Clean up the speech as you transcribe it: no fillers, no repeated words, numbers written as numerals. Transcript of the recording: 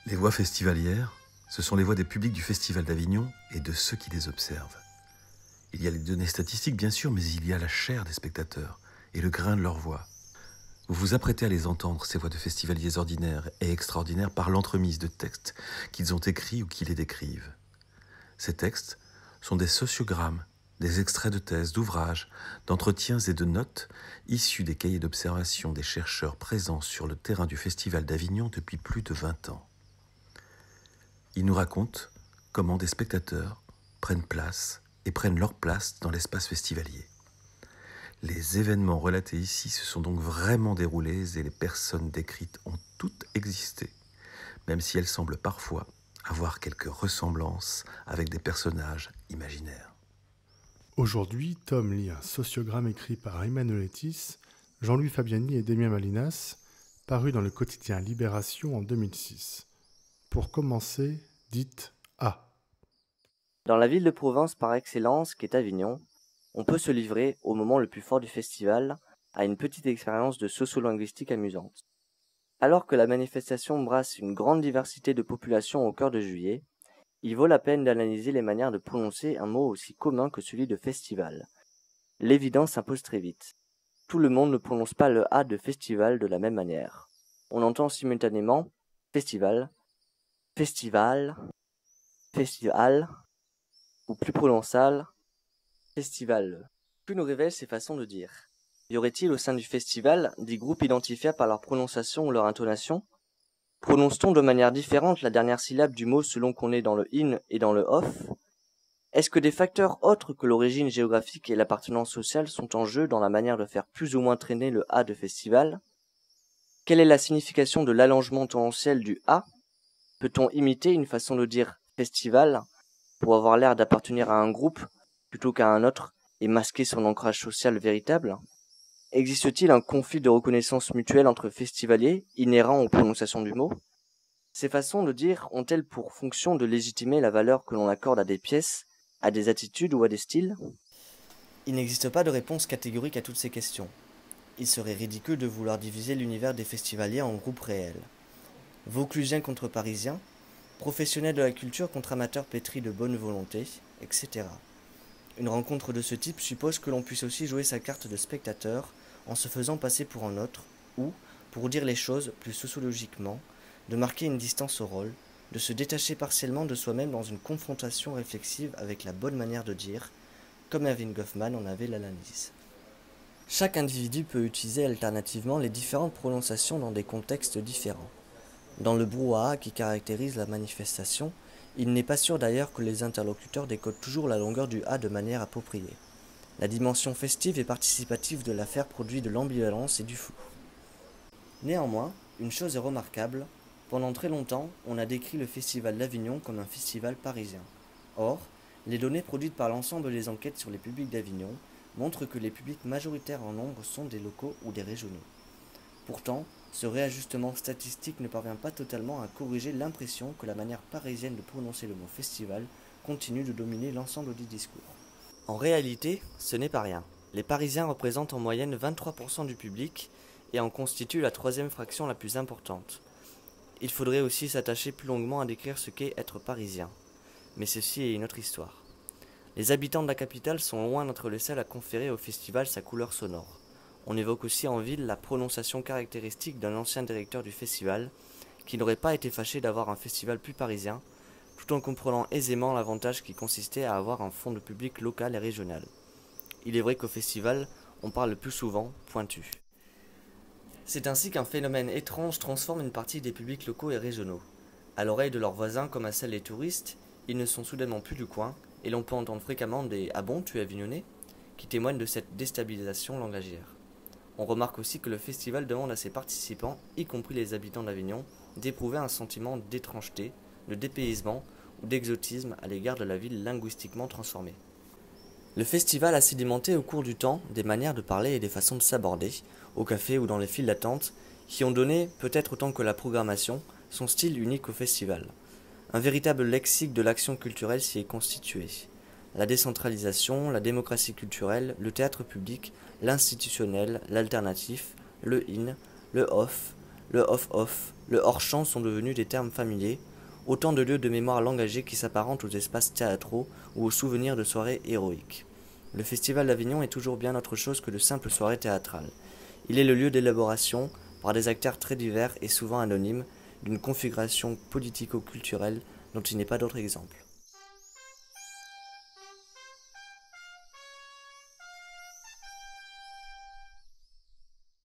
Les voix festivalières, ce sont les voix des publics du Festival d'Avignon et de ceux qui les observent. Il y a les données statistiques, bien sûr, mais il y a la chair des spectateurs et le grain de leur voix. Vous vous apprêtez à les entendre, ces voix de festivaliers ordinaires et extraordinaires, par l'entremise de textes qu'ils ont écrits ou qui les décrivent. Ces textes sont des sociogrammes, des extraits de thèses, d'ouvrages, d'entretiens et de notes issus des cahiers d'observation des chercheurs présents sur le terrain du Festival d'Avignon depuis plus de 20 ans. Ils nous racontent comment des spectateurs prennent place et prennent leur place dans l'espace festivalier. Les événements relatés ici se sont donc vraiment déroulés et les personnes décrites ont toutes existé, même si elles semblent parfois avoir quelques ressemblances avec des personnages imaginaires. Aujourd'hui, Tom lit un sociogramme écrit par Emmanuel Etis, Jean-Louis Fabiani et Damien Malinas, paru dans le quotidien Libération en 2006. Pour commencer, dites A. Dans la ville de Provence par excellence qu'est Avignon, on peut se livrer, au moment le plus fort du festival, à une petite expérience de sociolinguistique amusante. Alors que la manifestation brasse une grande diversité de populations au cœur de juillet, il vaut la peine d'analyser les manières de prononcer un mot aussi commun que celui de festival. L'évidence s'impose très vite. Tout le monde ne prononce pas le A de festival de la même manière. On entend simultanément festival, festival, festival, ou plus prononçable, festival. Que nous révèlent ces façons de dire? Y aurait-il au sein du festival des groupes identifiables par leur prononciation ou leur intonation? Prononce-t-on de manière différente la dernière syllabe du mot selon qu'on est dans le in et dans le off? Est-ce que des facteurs autres que l'origine géographique et l'appartenance sociale sont en jeu dans la manière de faire plus ou moins traîner le A de festival? Quelle est la signification de l'allongement tendanciel du A? Peut-on imiter une façon de dire festival pour avoir l'air d'appartenir à un groupe plutôt qu'à un autre et masquer son ancrage social véritable? Existe-t-il un conflit de reconnaissance mutuelle entre festivaliers, inhérent aux prononciations du mot? Ces façons de dire ont-elles pour fonction de légitimer la valeur que l'on accorde à des pièces, à des attitudes ou à des styles? Il n'existe pas de réponse catégorique à toutes ces questions. Il serait ridicule de vouloir diviser l'univers des festivaliers en groupes réels. Vauclusiens contre Parisiens, professionnels de la culture contre amateurs pétris de bonne volonté, etc. Une rencontre de ce type suppose que l'on puisse aussi jouer sa carte de spectateur en se faisant passer pour un autre, ou, pour dire les choses plus sociologiquement, de marquer une distance au rôle, de se détacher partiellement de soi-même dans une confrontation réflexive avec la bonne manière de dire, comme Erving Goffman en avait l'analyse. Chaque individu peut utiliser alternativement les différentes prononciations dans des contextes différents. Dans le brouhaha qui caractérise la manifestation, il n'est pas sûr d'ailleurs que les interlocuteurs décodent toujours la longueur du A de manière appropriée. La dimension festive et participative de l'affaire produit de l'ambivalence et du flou. Néanmoins, une chose est remarquable, pendant très longtemps, on a décrit le Festival d'Avignon comme un festival parisien. Or, les données produites par l'ensemble des enquêtes sur les publics d'Avignon montrent que les publics majoritaires en nombre sont des locaux ou des régionaux. Pourtant, ce réajustement statistique ne parvient pas totalement à corriger l'impression que la manière parisienne de prononcer le mot festival continue de dominer l'ensemble du discours. En réalité, ce n'est pas rien. Les Parisiens représentent en moyenne 23% du public et en constituent la troisième fraction la plus importante. Il faudrait aussi s'attacher plus longuement à décrire ce qu'est être parisien. Mais ceci est une autre histoire. Les habitants de la capitale sont loin d'être les seuls à conférer au festival sa couleur sonore. On évoque aussi en ville la prononciation caractéristique d'un ancien directeur du festival qui n'aurait pas été fâché d'avoir un festival plus parisien, tout en comprenant aisément l'avantage qui consistait à avoir un fond de public local et régional. Il est vrai qu'au festival, on parle le plus souvent pointu. C'est ainsi qu'un phénomène étrange transforme une partie des publics locaux et régionaux. À l'oreille de leurs voisins comme à celle des touristes, ils ne sont soudainement plus du coin, et l'on peut entendre fréquemment des « Ah bon, tu es avignonnais ?» qui témoignent de cette déstabilisation langagière. On remarque aussi que le festival demande à ses participants, y compris les habitants d'Avignon, d'éprouver un sentiment d'étrangeté, de dépaysement ou d'exotisme à l'égard de la ville linguistiquement transformée. Le festival a sédimenté au cours du temps des manières de parler et des façons de s'aborder, au café ou dans les files d'attente, qui ont donné, peut-être autant que la programmation, son style unique au festival. Un véritable lexique de l'action culturelle s'y est constitué. La décentralisation, la démocratie culturelle, le théâtre public, l'institutionnel, l'alternatif, le in, le off, le off-off, le hors-champ sont devenus des termes familiers, autant de lieux de mémoire langagiers qui s'apparentent aux espaces théâtraux ou aux souvenirs de soirées héroïques. Le Festival d'Avignon est toujours bien autre chose que de simples soirées théâtrales. Il est le lieu d'élaboration, par des acteurs très divers et souvent anonymes, d'une configuration politico-culturelle dont il n'est pas d'autre exemple.